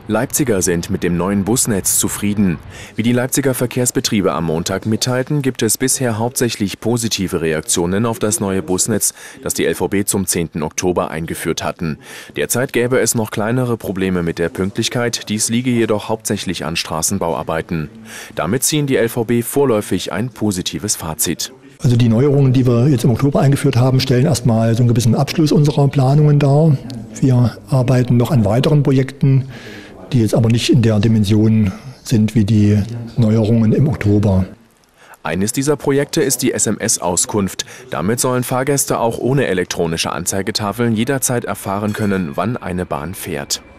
Leipziger sind mit dem neuen Busnetz zufrieden. Wie die Leipziger Verkehrsbetriebe am Montag mitteilten, gibt es bisher hauptsächlich positive Reaktionen auf das neue Busnetz, das die LVB zum 10. Oktober eingeführt hatten. Derzeit gäbe es noch kleinere Probleme mit der Pünktlichkeit, dies liege jedoch hauptsächlich an Straßenbauarbeiten. Damit ziehen die LVB vorläufig ein positives Fazit. Also die Neuerungen, die wir jetzt im Oktober eingeführt haben, stellen erstmal so einen gewissen Abschluss unserer Planungen dar. Wir arbeiten noch an weiteren Projekten, die jetzt aber nicht in der Dimension sind wie die Neuerungen im Oktober. Eines dieser Projekte ist die SMS-Auskunft. Damit sollen Fahrgäste auch ohne elektronische Anzeigetafeln jederzeit erfahren können, wann eine Bahn fährt.